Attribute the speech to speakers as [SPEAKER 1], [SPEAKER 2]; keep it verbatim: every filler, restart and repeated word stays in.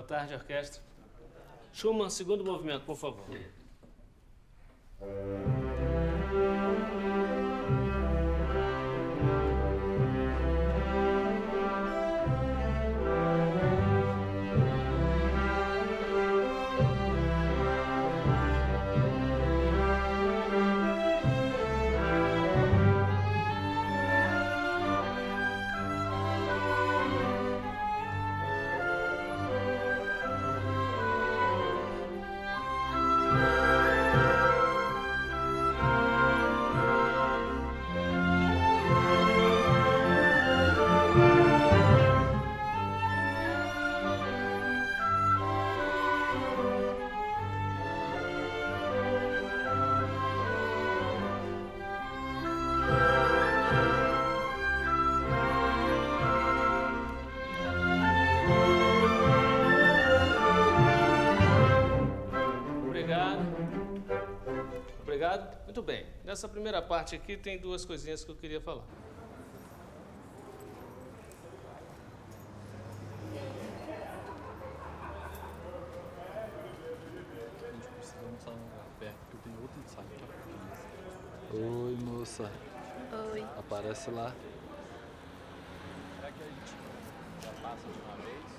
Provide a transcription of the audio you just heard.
[SPEAKER 1] tarde, orquestra. Schumann, segundo movimento, por favor. Obrigado. Muito bem. Nessa primeira parte aqui tem duas coisinhas que eu queria falar.
[SPEAKER 2] A gente precisa mostrar um lugar perto, porque eu tenho outro ensaio, tá? Oi, moça.
[SPEAKER 3] Oi.
[SPEAKER 2] Aparece lá.
[SPEAKER 4] Será que a gente já passa de uma vez?